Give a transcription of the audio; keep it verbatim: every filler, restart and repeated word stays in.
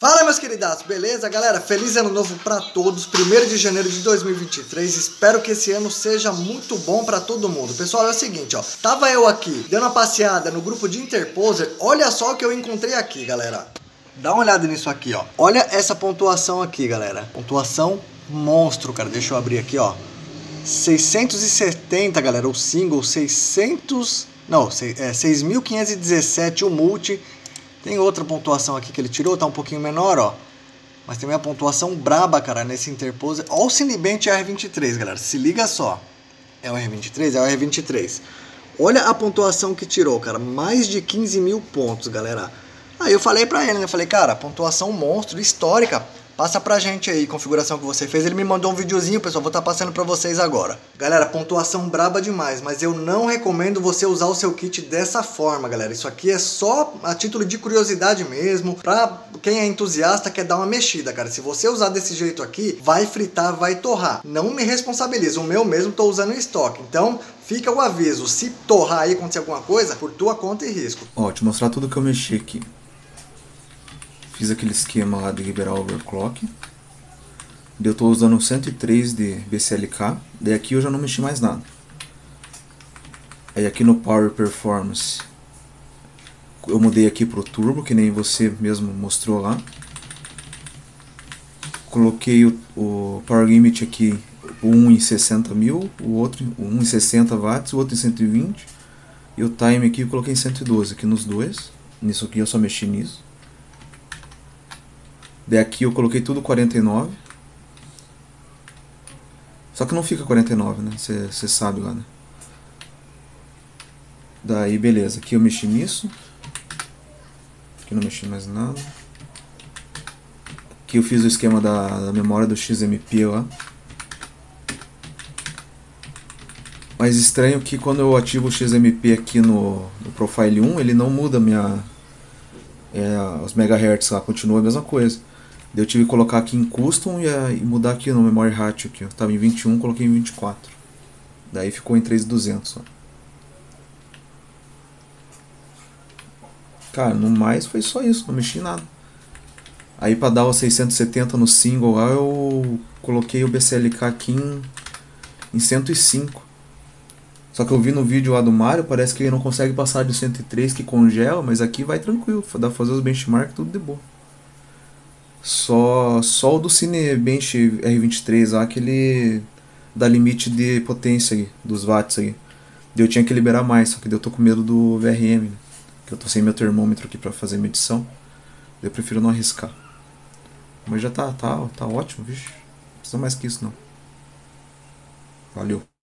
Fala, meus queridaços, beleza? Galera, feliz ano novo pra todos, primeiro de janeiro de dois mil e vinte e três, espero que esse ano seja muito bom pra todo mundo. Pessoal, é o seguinte, ó, tava eu aqui, dando uma passeada no grupo de Interposer, olha só o que eu encontrei aqui, galera. Dá uma olhada nisso aqui, ó, olha essa pontuação aqui, galera, pontuação monstro, cara, deixa eu abrir aqui, ó, seiscentos e setenta, galera, o single, seiscentos, não, é seis mil quinhentos e dezessete o multi. Tem outra pontuação aqui que ele tirou, tá um pouquinho menor, ó. Mas tem uma pontuação braba, cara, nesse Interposer. Ó o Cinebench R vinte e três, galera. Se liga só. É o R vinte e três? É o R vinte e três. Olha a pontuação que tirou, cara. Mais de quinze mil pontos, galera. Aí eu falei pra ele, né? Eu falei, cara, pontuação monstro, histórica. Passa pra gente aí, configuração que você fez. Ele me mandou um videozinho, pessoal, vou estar passando pra vocês agora. Galera, pontuação braba demais, mas eu não recomendo você usar o seu kit dessa forma, galera. Isso aqui é só a título de curiosidade mesmo, pra quem é entusiasta quer dar uma mexida, cara. Se você usar desse jeito aqui, vai fritar, vai torrar. Não me responsabiliza, o meu mesmo tô usando em estoque. Então, fica o aviso, se torrar aí, acontecer alguma coisa, por tua conta e risco. Ó, te mostrar tudo que eu mexi aqui. Fiz aquele esquema lá de liberar o overclock. Eu estou usando cento e três de B C L K. Daí aqui eu já não mexi mais nada. Aí aqui no Power Performance eu mudei aqui pro Turbo, que nem você mesmo mostrou lá. Coloquei o, o Power Limit aqui, um em sessenta mil, o outro um em sessenta watts, o outro em cento e vinte. E o time aqui eu coloquei em cento e doze aqui nos dois. Nisso aqui eu só mexi nisso. Daí aqui eu coloquei tudo quarenta e nove. Só que não fica quarenta e nove, né? Você sabe lá, né? Daí beleza, aqui eu mexi nisso. Aqui não mexi mais nada. Aqui eu fiz o esquema da, da memória do X M P lá. Mas estranho que quando eu ativo o X M P aqui no, no Profile um, ele não muda minha, é, os megahertz lá, continua a mesma coisa. Eu tive que colocar aqui em Custom e, uh, e mudar aqui no Memory Ratio. Aqui. Eu estava em vinte e um, coloquei em vinte e quatro. Daí ficou em três mil e duzentos. Ó. Cara, no mais foi só isso, não mexi em nada. Aí para dar o seiscentos e setenta no single lá, eu coloquei o B C L K aqui em, em cento e cinco. Só que eu vi no vídeo lá do Mario, parece que ele não consegue passar de cento e três, que congela, mas aqui vai tranquilo, dá pra fazer os benchmarks tudo de boa. Só, só o do Cinebench R vinte e três lá que ele dá limite de potência aí, dos watts aí. Eu tinha que liberar mais, só que eu tô com medo do V R M, né? Que eu tô sem meu termômetro aqui pra fazer medição. Eu prefiro não arriscar. Mas já tá, tá, tá ótimo, vixe. Não precisa mais que isso não. Valeu.